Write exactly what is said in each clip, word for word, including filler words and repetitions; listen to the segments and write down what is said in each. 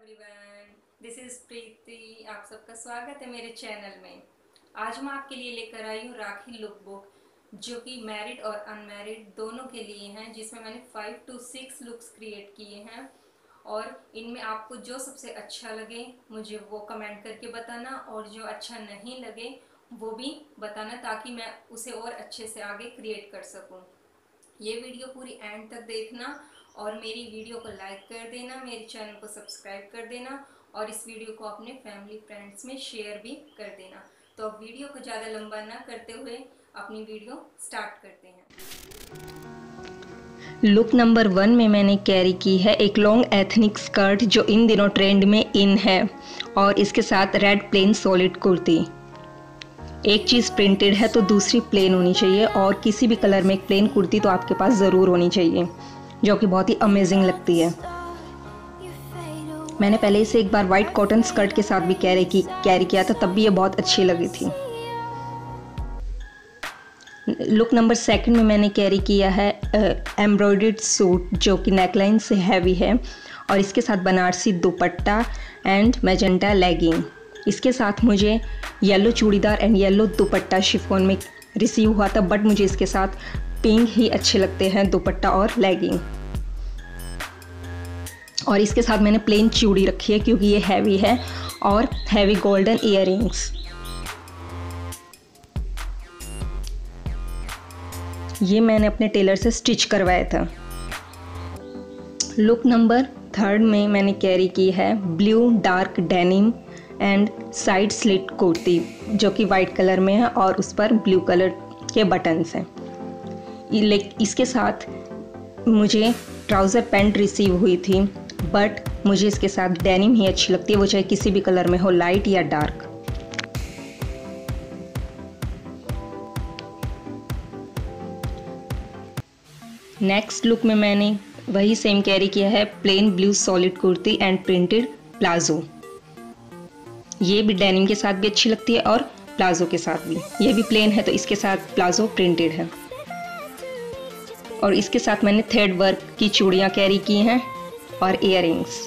Everyone, this is प्रीति। आप सबका स्वागत है मेरे चैनल में। आज मैं आपके लिए लेकर आई हूँ राखी लुक बुक, जो कि मैरिड और अनमैरिड दोनों के लिए हैं, जिसमें मैंने five two six looks create किए हैं। और इनमें आपको जो सबसे अच्छा लगे मुझे वो कमेंट करके बताना, और जो अच्छा नहीं लगे वो भी बताना, ताकि मैं उसे और अच्छे से आगे क्रिएट कर सकूँ। ये वीडियो पूरी एंड तक देखना और मेरी वीडियो को लाइक कर देना, मेरे चैनल को सब्सक्राइब कर देना और इस वीडियो को अपने फैमिली फ्रेंड्स में शेयर भी कर देना। तो अब वीडियो को ज़्यादा लंबा ना करते हुए अपनी वीडियो स्टार्ट करते हैं। लुक नंबर वन में मैंने कैरी की है एक लॉन्ग एथनिक स्कर्ट, जो इन दिनों ट्रेंड में इन है, और इसके साथ रेड प्लेन सॉलिड कुर्ती। एक चीज़ प्रिंटेड है तो दूसरी प्लेन होनी चाहिए, और किसी भी कलर में एक प्लेन कुर्ती तो आपके पास ज़रूर होनी चाहिए, जो कि बहुत ही अमेजिंग लगती है। मैंने पहले इसे एक बार वाइट कॉटन स्कर्ट के साथ भी कैरी की कैरी किया था, तब भी ये बहुत अच्छी लगी थी। लुक नंबर सेकंड में मैंने कैरी किया है एम्ब्रॉयडर्ड सूट, जो कि नेकलाइन से हैवी है, और इसके साथ Banarasi dupatta and magenta legging. इसके साथ मुझे yellow churidar and yellow dupatta chiffon में रिसीव हुआ था, बट मुझे इसके साथ पिंक ही अच्छे लगते हैं, दुपट्टा और लेगिंग। और इसके साथ मैंने प्लेन चूड़ी रखी है, क्योंकि ये हैवी है, और हैवी गोल्डन इयररिंग्स। ये मैंने अपने टेलर से स्टिच करवाया था। लुक नंबर थर्ड में मैंने कैरी की है blue dark denim and side slit kurti, जो कि वाइट कलर में है और उस पर ब्लू कलर के बटन्स हैं। इसके साथ मुझे ट्राउज़र पैंट रिसीव हुई थी, बट मुझे इसके साथ डेनिम ही अच्छी लगती है, वो चाहे किसी भी कलर में हो, लाइट या डार्क। नेक्स्ट लुक में मैंने वही सेम कैरी किया है plain blue solid kurti and printed palazzo. ये भी डेनिम के साथ भी अच्छी लगती है और प्लाजो के साथ भी। ये भी प्लेन है तो इसके साथ प्लाजो प्रिंटेड है, और इसके साथ मैंने थ्रेड वर्क की चूड़ियाँ कैरी की हैं और इयररिंग्स।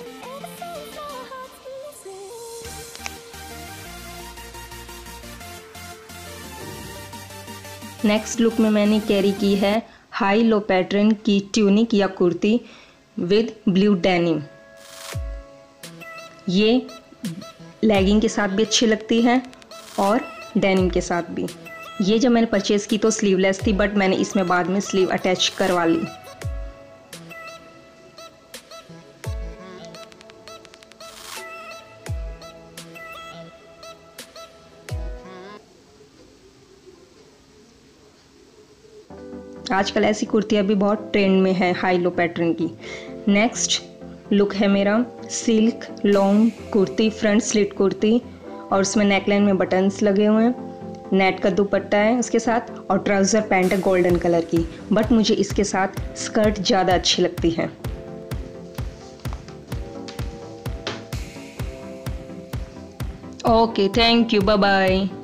नेक्स्ट लुक में मैंने कैरी की है हाई लो पैटर्न की ट्यूनिक या कुर्ती विद ब्लू डेनिम। ये लेगिंग के साथ भी अच्छी लगती है और डेनिम के साथ भी। ये जब मैंने परचेज़ की तो स्लीवलेस थी, बट मैंने इसमें बाद में स्लीव अटैच करवा ली। आजकल ऐसी कुर्तियाँ भी बहुत ट्रेंड में है हाई लो पैटर्न की। नेक्स्ट लुक है मेरा silk long kurti, front slit kurti, और उसमें नेकलाइन में बटन्स लगे हुए हैं, नेट का दुपट्टा है उसके साथ, और ट्राउज़र पैंट है गोल्डन कलर की, बट मुझे इसके साथ स्कर्ट ज़्यादा अच्छी लगती है। Okay, thank you, bye bye.